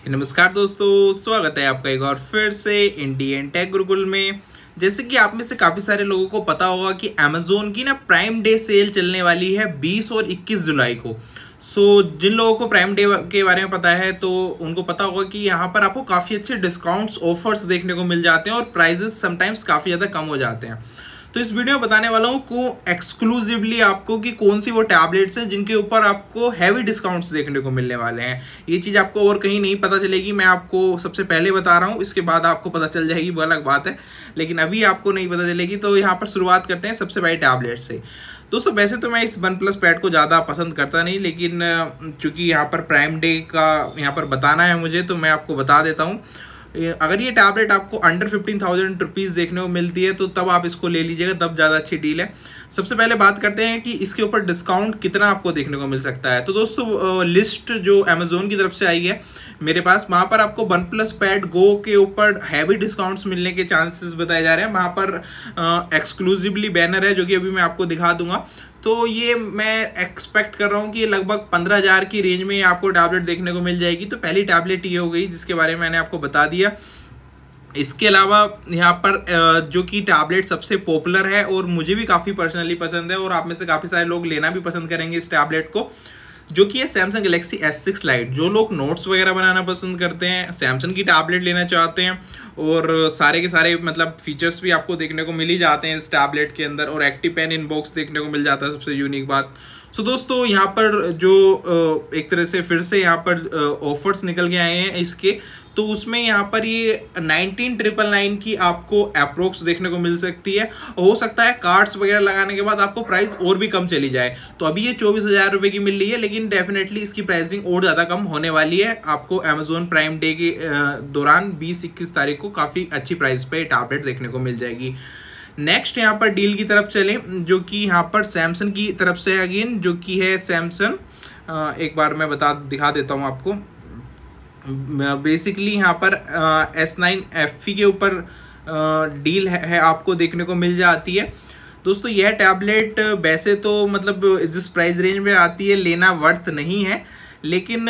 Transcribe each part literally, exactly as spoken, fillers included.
नमस्कार दोस्तों, स्वागत है आपका एक और फिर से इंडियन टेक गुरुकुल में। जैसे कि आप में से काफ़ी सारे लोगों को पता होगा कि अमेजोन की ना प्राइम डे सेल चलने वाली है बीस और इक्कीस जुलाई को। सो जिन लोगों को प्राइम डे के बारे में पता है तो उनको पता होगा कि यहाँ पर आपको काफ़ी अच्छे डिस्काउंट्स ऑफर्स देखने को मिल जाते हैं और प्राइजेस समटाइम्स काफ़ी ज़्यादा कम हो जाते हैं। तो इस वीडियो में बताने वाला हूँ को एक्सक्लूसिवली आपको कि कौन सी वो टैबलेट्स हैं जिनके ऊपर आपको हैवी डिस्काउंट्स देखने को मिलने वाले हैं। ये चीज़ आपको और कहीं नहीं पता चलेगी, मैं आपको सबसे पहले बता रहा हूँ, इसके बाद आपको पता चल जाएगी वो अलग बात है, लेकिन अभी आपको नहीं पता चलेगी। तो यहाँ पर शुरुआत करते हैं सबसे बड़ी टैबलेट से। दोस्तों वैसे तो मैं इस वन प्लस पैड को ज़्यादा पसंद करता नहीं, लेकिन चूंकि यहाँ पर प्राइम डे का यहाँ पर बताना है मुझे तो मैं आपको बता देता हूँ। अगर ये टैबलेट आपको अंडर फिफ्टीन थाउजेंड रुपीज़ देखने को मिलती है तो तब आप इसको ले लीजिएगा, तब ज़्यादा अच्छी डील है। सबसे पहले बात करते हैं कि इसके ऊपर डिस्काउंट कितना आपको देखने को मिल सकता है। तो दोस्तों लिस्ट जो अमेजोन की तरफ से आई है मेरे पास, वहाँ पर आपको वन प्लस पैड गो के ऊपर हैवी डिस्काउंट्स मिलने के चांसेस बताए जा रहे हैं। वहाँ पर एक्सक्लूसिवली बैनर है जो कि अभी मैं आपको दिखा दूंगा। तो ये मैं एक्सपेक्ट कर रहा हूँ कि लगभग पंद्रह हज़ार की रेंज में आपको टैबलेट देखने को मिल जाएगी। तो पहली टैबलेट ये हो गई जिसके बारे में मैंने आपको बता दिया। इसके अलावा यहाँ पर जो कि टैबलेट सबसे पॉपुलर है और मुझे भी काफ़ी पर्सनली पसंद है और आप में से काफ़ी सारे लोग लेना भी पसंद करेंगे इस टैबलेट को, जो कि है Samsung Galaxy S six lite. जो लोग नोट्स वगैरह बनाना पसंद करते हैं, सैमसंग की टैबलेट लेना चाहते हैं और सारे के सारे मतलब फीचर्स भी आपको देखने को मिल ही जाते हैं इस टैबलेट के अंदर, और एक्टिव पेन इनबॉक्स देखने को मिल जाता है, सबसे यूनिक बात। सो so, दोस्तों यहाँ पर जो एक तरह से फिर से यहाँ पर ऑफर्स निकल के आए हैं इसके, तो उसमें यहाँ पर ये नाइनटीन ट्रिपल नाइन की आपको अप्रोक्स देखने को मिल सकती है। हो सकता है कार्ड्स वगैरह लगाने के बाद आपको प्राइस और भी कम चली जाए। तो अभी ये चौबीस हज़ार रुपये की मिल रही है, लेकिन डेफिनेटली इसकी प्राइसिंग और ज़्यादा कम होने वाली है। आपको अमेजोन प्राइम डे के दौरान बीस इक्कीस तारीख को काफ़ी अच्छी प्राइस पे टैबलेट देखने को मिल जाएगी। नेक्स्ट यहाँ पर डील की तरफ चलें, जो कि यहाँ पर सैमसंग की तरफ से अगेन, जो कि है सैमसंग, एक बार मैं बता दिखा देता हूँ आपको। बेसिकली यहाँ पर एस नाइन एफ के ऊपर डील है, है आपको देखने को मिल जाती है। दोस्तों यह टैबलेट वैसे तो मतलब जिस प्राइस रेंज में आती है लेना वर्थ नहीं है, लेकिन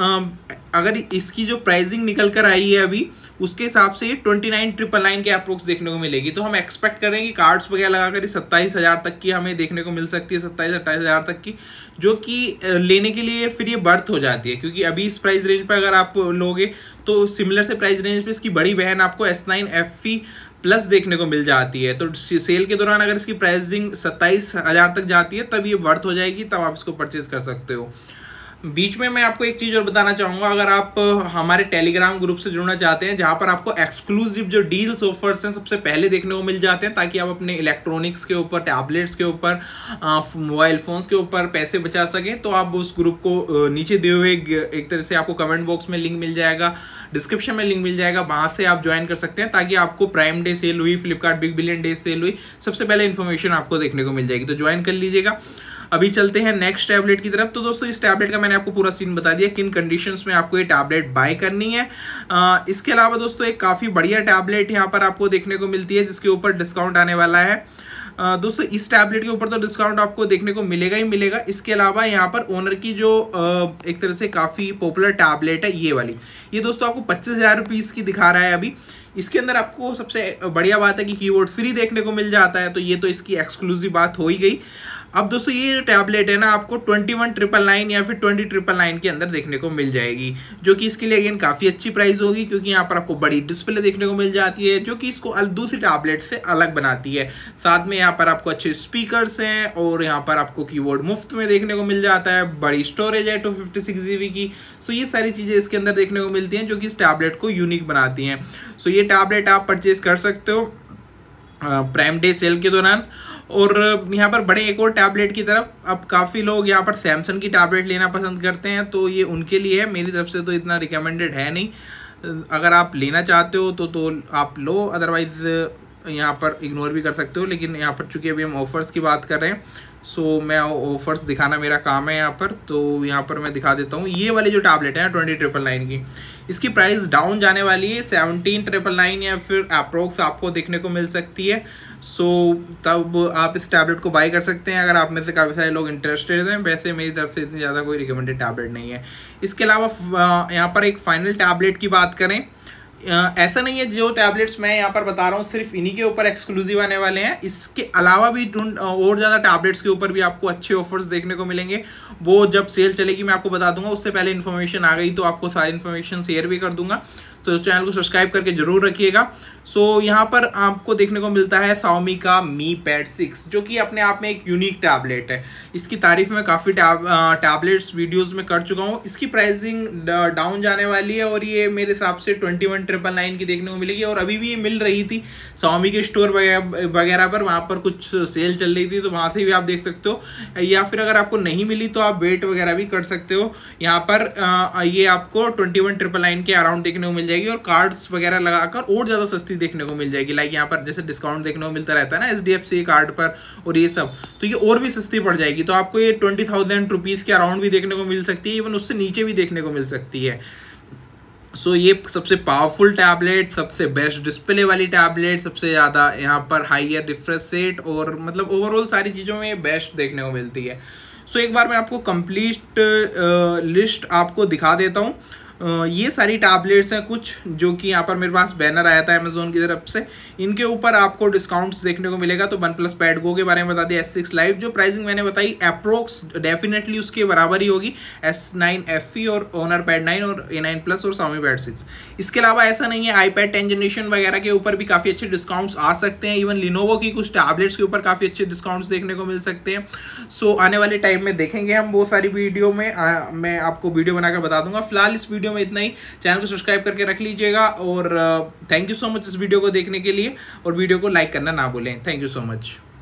अगर इसकी जो प्राइसिंग निकल कर आई है अभी उसके हिसाब से ये ट्वेंटी नाइन ट्रिपल नाइन के अप्रोक्स देखने को मिलेगी। तो हम एक्सपेक्ट करें कि कार्ड्स वगैरह लगाकर सत्ताईस हज़ार तक की हमें देखने को मिल सकती है, सत्ताईस अट्ठाईस हज़ार तक की, जो कि लेने के लिए फिर ये बर्थ हो जाती है। क्योंकि अभी इस प्राइस रेंज पर अगर आप लोगे तो सिमिलर से प्राइस रेंज पे इसकी बड़ी बहन आपको एस नाइन एफ प्लस देखने को मिल जाती है। तो सेल के दौरान अगर इसकी प्राइसिंग सत्ताईस हज़ार तक जाती है तब ये वर्थ हो जाएगी, तब आप इसको परचेज कर सकते हो। बीच में मैं आपको एक चीज़ और बताना चाहूँगा, अगर आप हमारे टेलीग्राम ग्रुप से जुड़ना चाहते हैं जहाँ पर आपको एक्सक्लूसिव जो डील्स ऑफर्स हैं सबसे पहले देखने को मिल जाते हैं, ताकि आप अपने इलेक्ट्रॉनिक्स के ऊपर, टैबलेट्स के ऊपर, मोबाइल फ़ोन्स के ऊपर पैसे बचा सकें, तो आप उस ग्रुप को नीचे दिए हुए एक तरह से आपको कमेंट बॉक्स में लिंक मिल जाएगा, डिस्क्रिप्शन में लिंक मिल जाएगा, वहाँ से आप ज्वाइन कर सकते हैं, ताकि आपको प्राइम डे सेल हुई, Flipkart big billion day sale हुई, सबसे पहले इन्फॉर्मेशन आपको देखने को मिल जाएगी। तो ज्वाइन कर लीजिएगा। अभी चलते हैं नेक्स्ट टैबलेट की तरफ। तो दोस्तों इस टैबलेट का मैंने आपको पूरा सीन बता दिया, किन कंडीशंस में आपको ये टैबलेट बाय करनी है। आ, इसके अलावा दोस्तों एक काफ़ी बढ़िया टैबलेट यहाँ पर आपको देखने को मिलती है जिसके ऊपर डिस्काउंट आने वाला है। आ, दोस्तों इस टैबलेट के ऊपर तो डिस्काउंट आपको देखने को मिलेगा ही मिलेगा। इसके अलावा यहाँ पर ओनर की जो आ, एक तरह से काफ़ी पॉपुलर टैबलेट है ये वाली, ये दोस्तों आपको पच्चीस हज़ार रुपीज़ की दिखा रहा है अभी। इसके अंदर आपको सबसे बढ़िया बात है कि कीबोर्ड फ्री देखने को मिल जाता है, तो ये तो इसकी एक्सक्लूसिव बात हो ही गई। अब दोस्तों ये टैबलेट है ना आपको ट्वेंटी वन ट्रिपल नाइन या फिर ट्वेंटी ट्रिपल नाइन के अंदर देखने को मिल जाएगी, जो कि इसके लिए अगेन काफ़ी अच्छी प्राइस होगी, क्योंकि यहाँ पर आपको बड़ी डिस्प्ले देखने को मिल जाती है जो कि इसको दूसरी टैबलेट से अलग बनाती है। साथ में यहाँ पर आपको अच्छे स्पीकर्स हैं और यहाँ पर आपको कीबोर्ड मुफ्त में देखने को मिल जाता है, बड़ी स्टोरेज है two fifty six G B की। सो ये सारी चीज़ें इसके अंदर देखने को मिलती हैं जो कि इस टैबलेट को यूनिक बनाती हैं। सो ये टैबलेट आप परचेज कर सकते हो प्राइम डे सेल के दौरान। और यहाँ पर बड़े एक और टैबलेट की तरफ, अब काफ़ी लोग यहाँ पर सैमसंग की टैबलेट लेना पसंद करते हैं, तो ये उनके लिए है, मेरी तरफ से तो इतना रिकमेंडेड है नहीं। अगर आप लेना चाहते हो तो तो आप लो, अदरवाइज़ यहाँ पर इग्नोर भी कर सकते हो। लेकिन यहाँ पर चूंकि अभी हम ऑफर्स की बात कर रहे हैं सो मैं ऑफर्स दिखाना मेरा काम है यहाँ पर, तो यहाँ पर मैं दिखा देता हूँ। ये वाली जो टैबलेट है ट्वेंटी ट्रिपल नाइन की, इसकी प्राइस डाउन जाने वाली है, सेवनटीन ट्रिपल नाइन या फिर अप्रोक्स आपको देखने को मिल सकती है। सो तब आप इस टैबलेट को बाय कर सकते हैं अगर आप में से काफ़ी सारे लोग इंटरेस्टेड हैं। वैसे मेरी तरफ से इतनी ज़्यादा कोई रिकमेंडेड टैबलेट नहीं है। इसके अलावा यहाँ पर एक फाइनल टैबलेट की बात करें, ऐसा नहीं है जो टैबलेट्स मैं यहाँ पर बता रहा हूँ सिर्फ इन्हीं के ऊपर एक्सक्लूसिव आने वाले हैं, इसके अलावा भी और ज़्यादा टैबलेट्स के ऊपर भी आपको अच्छे ऑफर्स देखने को मिलेंगे। वो जब सेल चलेगी मैं आपको बता दूंगा, उससे पहले इन्फॉर्मेशन आ गई तो आपको सारी इन्फॉर्मेशन शेयर भी कर दूंगा, तो चैनल को सब्सक्राइब करके जरूर रखिएगा। सो so, यहाँ पर आपको देखने को मिलता है Xiaomi का Mi Pad सिक्स, जो कि अपने आप में एक यूनिक टैबलेट है। इसकी तारीफ में काफ़ी टैब टैबलेट्स वीडियोस में कर चुका हूँ। इसकी प्राइसिंग डाउन जाने वाली है और ये मेरे हिसाब से ट्वेंटी वन ट्रिपल नाइन की देखने को मिलेगी। और अभी भी ये मिल रही थी Xiaomi के स्टोर वगैरह पर, वहाँ पर कुछ सेल चल रही थी, तो वहाँ से भी आप देख सकते हो। या फिर अगर आपको नहीं मिली तो आप वेट वगैरह भी कर सकते हो। यहाँ पर ये आपको ट्वेंटी वन ट्रिपल नाइन के अराउंड देखने को मिल जाएगी और कार्ड्स वगैरह लगाकर और ज़्यादा सस्ती देखने को मिल जाएगी। लाइक यहाँ पर जैसे डिस्काउंट देखने को मिलता रहता है ना H D F C card पर और ये सब, तो ये और भी सस्ती पड़ जाएगी। तो आपको ये ट्वेंटी थाउजेंड रुपीज़ के अराउंड भी देखने को मिल सकती है, इवन उससे नीचे भी देखने को मिल सकती है। सो so, ये सबसे पावरफुल टैबलेट, सबसे बेस्ट डिस्प्ले वाली टैबलेट, सबसे ज़्यादा यहाँ पर हाइयर रिफ्रेश रेट और मतलब ओवरऑल सारी चीज़ों में बेस्ट देखने को मिलती है। सो so, एक बार मैं आपको कंप्लीट लिस्ट आपको दिखा देता हूँ। Uh, ये सारी टैबलेट्स हैं कुछ जो कि यहाँ पर मेरे पास बैनर आया था अमेजोन की तरफ से, इनके ऊपर आपको डिस्काउंट्स देखने को मिलेगा। तो वन प्लस पैड गो के बारे में बता दिया, एस सिक्स लाइव जो प्राइसिंग मैंने बताई अप्रोक्स डेफिनेटली उसके बराबर ही होगी, एस नाइन एफ ई और ओनर पैड नाइन और ए नाइन प्लस और Xiaomi पैड सिक्स। इसके अलावा ऐसा नहीं है, आईपैड टेन जनरेशन वगैरह के ऊपर भी काफ़ी अच्छे डिस्काउंट्स आ सकते हैं। इवन लिनोवो की कुछ टैबलेट्स के ऊपर काफ़ी अच्छे डिस्काउंट्स देखने को मिल सकते हैं। सो so, आने वाले टाइम में देखेंगे हम वो सारी वीडियो में, आ, मैं आपको वीडियो बनाकर बता दूंगा। फिलहाल इस वीडियो में इतना ही, चैनल को सब्सक्राइब करके रख लीजिएगा और थैंक यू सो मच इस वीडियो को देखने के लिए, और वीडियो को लाइक करना ना भूलें। Thank you so much.